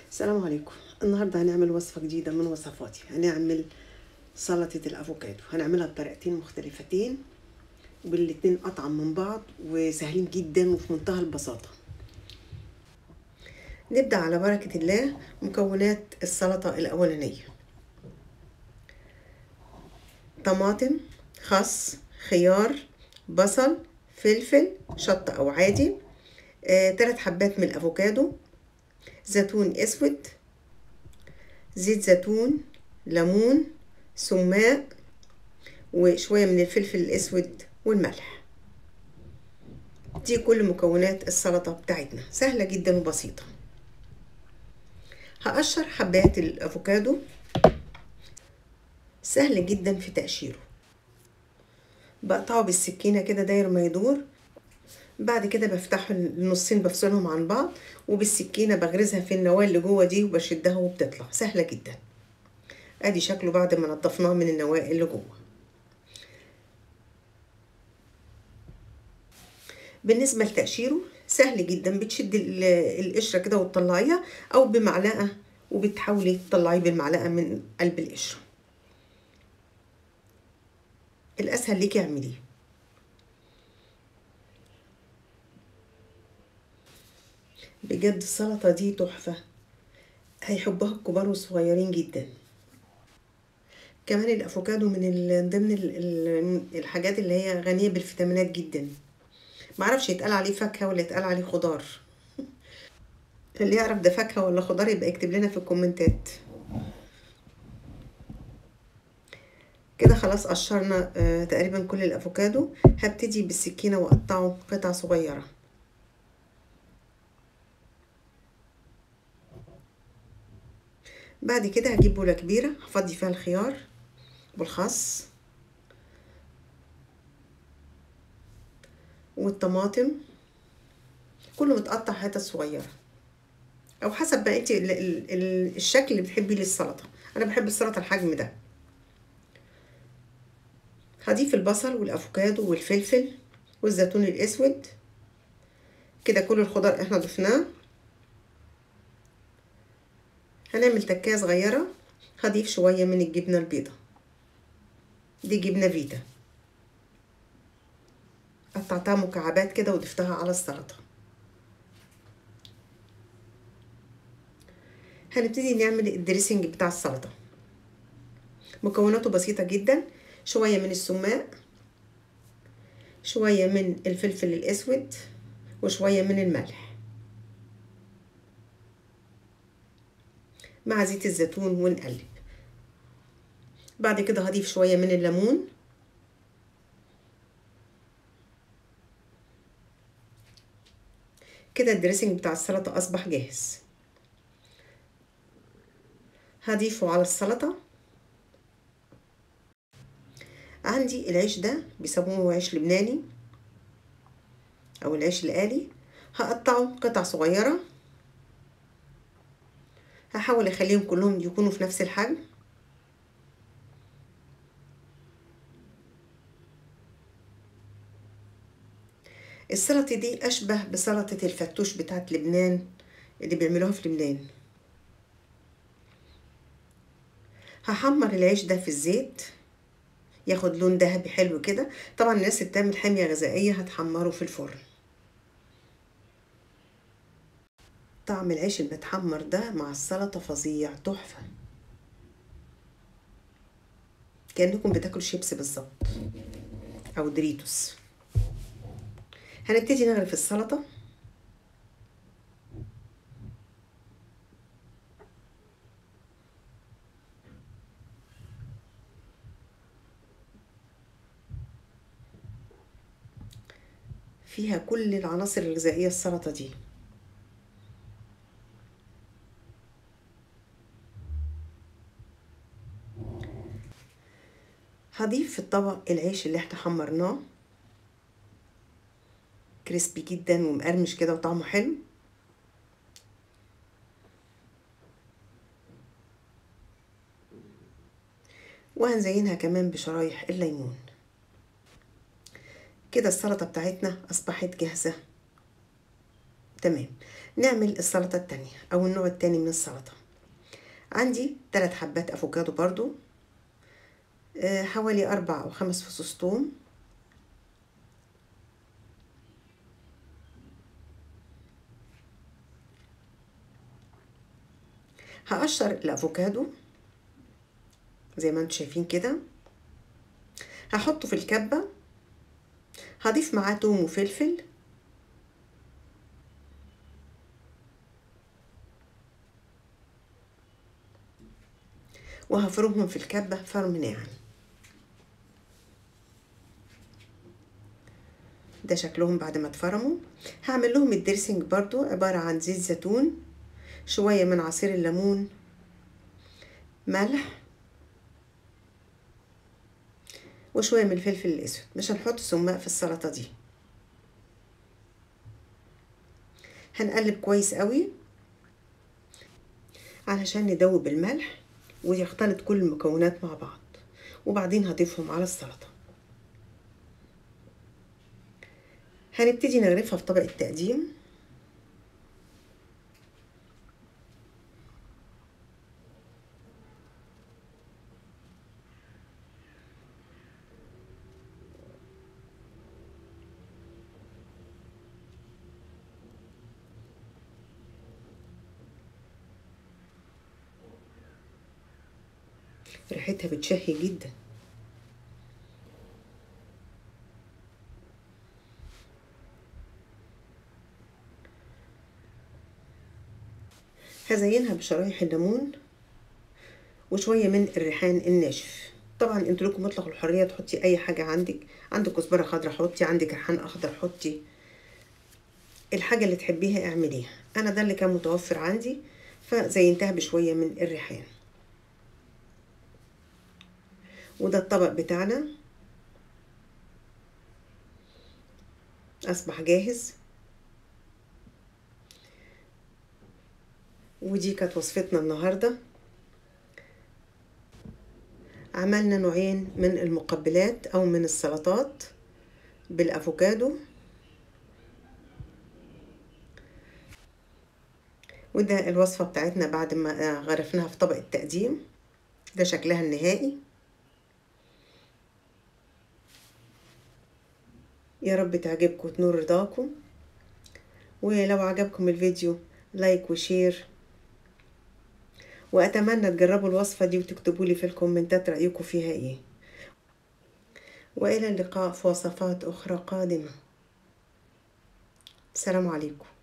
السلام عليكم. النهاردة هنعمل وصفة جديدة من وصفاتي. هنعمل سلطة الأفوكادو. هنعملها بطريقتين مختلفتين والاتنين أطعم من بعض وسهلين جدا وفي منتهى البساطة. نبدأ على بركة الله. مكونات السلطة الأولانية: طماطم، خس، خيار، بصل، فلفل، شطة أو عادي، 3 حبات من الأفوكادو، زيتون أسود، زيت زيتون، ليمون، سماق، وشوية من الفلفل الأسود والملح. دي كل مكونات السلطة بتاعتنا، سهلة جدا وبسيطة. هقشر حبات الأفوكادو، سهل جدا في تقشيره. بقطعه بالسكينة كده داير ما يدور. بعد كده بفتحه النصين، بفصلهم عن بعض، وبالسكينة بغرزها في النواة اللي جوه دي وبشدها وبتطلع سهلة جدا. ادي شكله بعد ما نضفناه من النواة اللي جوه. بالنسبة لتقشيره سهل جدا. بتشد القشرة كده وتطلعيها، او بمعلقة وبتحاولي تطلعيه بالمعلقة من قلب القشرة. الاسهل ليكي اعمليه. بجد السلطة دي تحفة، هيحبها الكبار والصغيرين جدا. كمان الافوكادو من ضمن الحاجات اللي هي غنية بالفيتامينات جدا. معرفش يتقال عليه فاكهة ولا يتقال عليه خضار. اللي يعرف ده فاكهة ولا خضار يبقى يكتب لنا في الكومنتات. كده خلاص قشرنا تقريبا كل الافوكادو. هبتدي بالسكينة واقطعه قطع صغيرة. بعد كده هجيب بولة كبيرة هفضي فيها الخيار والخس والطماطم، كله متقطع حتت صغيرة او حسب ما انت الشكل اللي بتحبيه للسلطة. انا بحب السلطة الحجم ده. هضيف البصل والافوكادو والفلفل والزيتون الاسود. كده كل الخضار احنا ضفناه. هنعمل تكاية صغيرة. هضيف شوية من الجبنة البيضة، دي جبنة فيتا، قطعتها مكعبات كده وضفتها على السلطة. هنبتدي نعمل الدريسنج بتاع السلطة. مكوناته بسيطة جدا: شوية من السماق، شوية من الفلفل الأسود، وشوية من الملح، مع زيت الزيتون ونقلب. بعد كده هضيف شوية من الليمون. كده الدريسنج بتاع السلطة أصبح جاهز. هضيفه على السلطة. عندي العيش ده بيسموه عيش لبناني أو العيش الآلي. هقطعه قطع صغيرة. هحاول أخليهم كلهم يكونوا في نفس الحجم. السلطة دي أشبه بسلطة الفتوش بتاعت لبنان اللي بيعملوها في لبنان. هحمر العيش ده في الزيت ياخد لون ذهبي حلو كده. طبعا الناس اللي بتعمل حمية غذائية هتحمره في الفرن. طعم العيش المتحمر ده مع السلطة فظيع، تحفة، كأنكم بتاكلوا شيبس بالظبط أو دريتوس. هنبتدي نغرف السلطة. فيها كل العناصر الغذائية السلطة دي. هضيف في الطبق العيش اللي احنا حمرناه، كريسبي جدا ومقرمش كده وطعمه حلو. وهنزينها كمان بشرايح الليمون. كده السلطة بتاعتنا أصبحت جاهزة تمام. نعمل السلطة التانية او النوع التاني من السلطة. عندي 3 حبات افوكادو برضو، حوالي 4 أو 5 فصوص توم، هقشر الافوكادو زي ما انتم شايفين كده، هحطه في الكبة، هضيف معاه توم وفلفل، وهفرمهم في الكبة فرم ناعم. ده شكلهم بعد ما اتفرموا. هعمل لهم الدريسنج برضو، عبارة عن زيت زيتون، شوية من عصير الليمون، ملح، وشوية من الفلفل الأسود. مش هنحط سماق في السلطة دي. هنقلب كويس قوي علشان ندوب الملح ويختلط كل المكونات مع بعض، وبعدين هضيفهم على السلطة. هنبتدي نغرفها في طبق التقديم. ريحتها بتشهي جدا. هزينها بشرايح الليمون وشوية من الريحان الناشف. طبعا انتوا لكم مطلق الحرية تحطي اي حاجة عندك كزبرة خضراء حطي، عندك ريحان اخضر حطي، الحاجة اللي تحبيها اعمليها. انا ده اللي كان متوفر عندي فزينتها بشوية من الريحان. وده الطبق بتاعنا اصبح جاهز. ودي كانت وصفتنا النهاردة. عملنا نوعين من المقبلات او من السلطات بالافوكادو، وده الوصفة بتاعتنا بعد ما غرفناها في طبق التقديم. ده شكلها النهائي. يا رب تعجبكم وتنور رضاكم، ولو عجبكم الفيديو لايك وشير، وأتمنى تجربوا الوصفة دي وتكتبوا لي في الكومنتات رأيكم فيها ايه. وإلى اللقاء في وصفات أخرى قادمة. السلام عليكم.